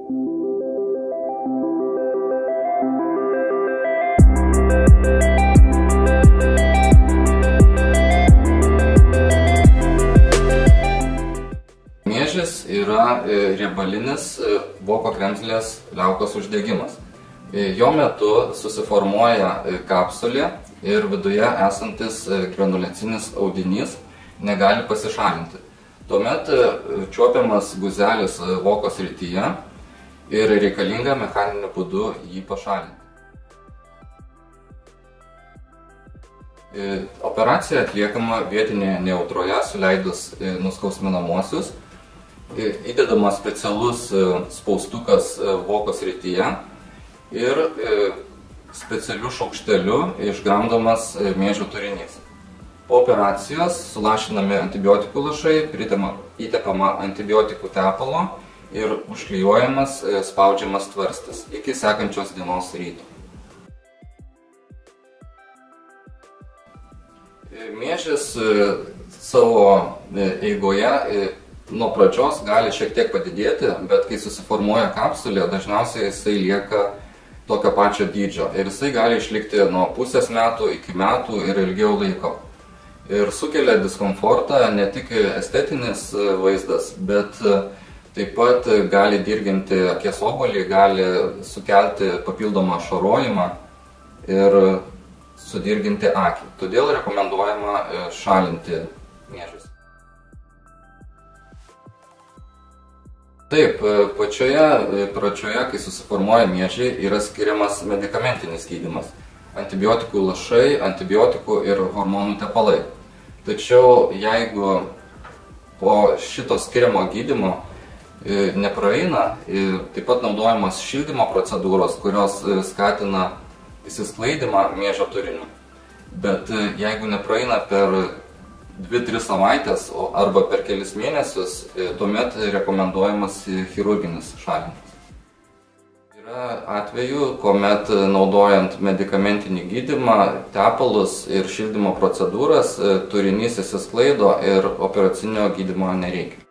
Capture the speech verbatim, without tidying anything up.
Miežis yra riebalinis voko kremzlės liaukos uždegimas. Jo metu susiformuoja kapsulė ir viduje esantis granulecinis audinys negali pasišalinti. Tuomet čiuopiamas guzelis voko srityje ir reikalinga mechaniniu būdu jį pašalinti. Operacija atliekama vietinėje nejautroje, suleidus nuskausminamuosius. Įdedamas specialus spaustukas voko srityje ir specialiu šaukšteliu išgramdomas miežių turinys. Po operacijos sulašinami antibiotikų lašai, įtepama antibiotikų tepalo ir užklijuojamas spaudžiamas tvarstis iki sekančios dienos ryto. Miežis savo eigoje nuo pradžios gali šiek tiek padidėti, bet kai susiformuoja kapsulė, dažniausiai jisai lieka tokio pačio dydžio. Ir jisai gali išlikti nuo pusės metų iki metų ir ilgiau laiko. Ir sukelia diskomfortą ne tik estetinis vaizdas, bet taip pat gali dirginti akies obuolį, gali sukelti papildomą ašarojimą ir sudirginti akį. Todėl rekomenduojama šalinti miežius. Taip, pačioje pradžioje, kai susiformuoja miežiai, yra skiriamas medikamentinis gydymas. Antibiotikų lašai, antibiotikų ir hormonų tepalai. Tačiau jeigu po šito skiriamo gydymo nepraeina, taip pat naudojamas šildymo procedūros, kurios skatina įsisklaidymą miežio turiniu. Bet jeigu nepraeina per dvi tris savaitės arba per kelis mėnesius, tuomet rekomenduojamas chirurginis šalinimas. Yra atvejų, kuomet naudojant medikamentinį gydymą, tepalus ir šildymo procedūras, turinys įsisklaido ir operacinio gydymo nereikia.